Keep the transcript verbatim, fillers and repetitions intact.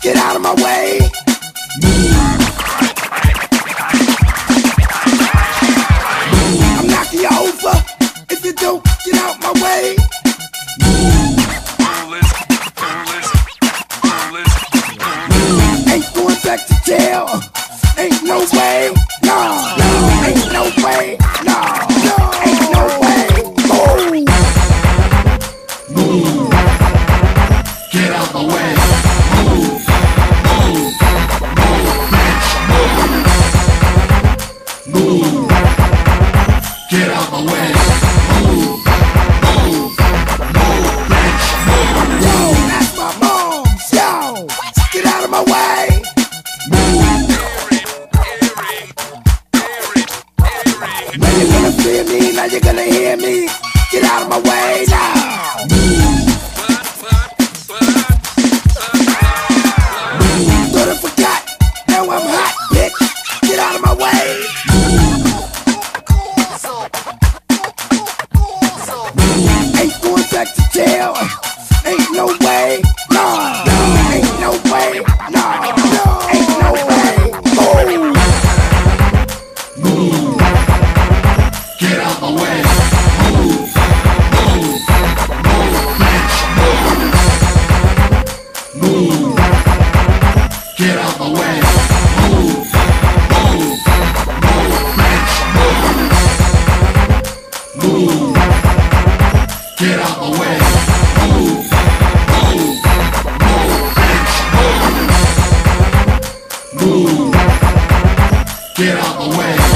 get out of my way. I'm knocking you over if you don't get out my way. Ain't going back to jail. Ain't no way. No, no, ain't no way. No, no, ain't no way. Move. Move. Get out the way. Move. Move. Move, bitch. Move. Move. Get out the way. Move. Move. Move, bitch. Move. Yo, that's my mom's. Yo, get out of my way. Move. Now you're gonna feel me, now you're gonna hear me. Get out of my way now. Thought I forgot, now I'm hot, bitch. Get out of my way. Ain't going back to jail. Ain't no way. No, no, ain't no way. No, no, ain't no way. Move. Move. Get out the way. Move. Move. Move, bitch. Move. Move. Get out the way. Move. Move. Move, bitch. Move. Move. Get out the way. Move. Move. Move, bitch. Move. Move. Get out the way.